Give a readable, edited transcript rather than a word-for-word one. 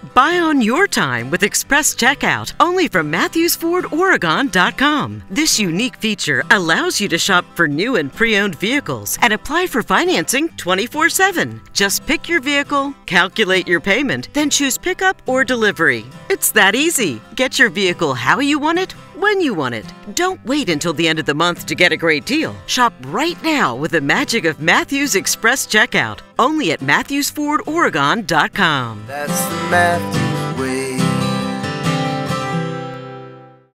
Buy on your time with Express Checkout, only from MatthewsFordOregon.com. This unique feature allows you to shop for new and pre-owned vehicles and apply for financing 24/7. Just pick your vehicle, calculate your payment, then choose pickup or delivery. It's that easy. Get your vehicle how you want it, when you want it. Don't wait until the end of the month to get a great deal. Shop right now with the magic of Matthews Express Checkout, only at MatthewsFordOregon.com. That's the Matthews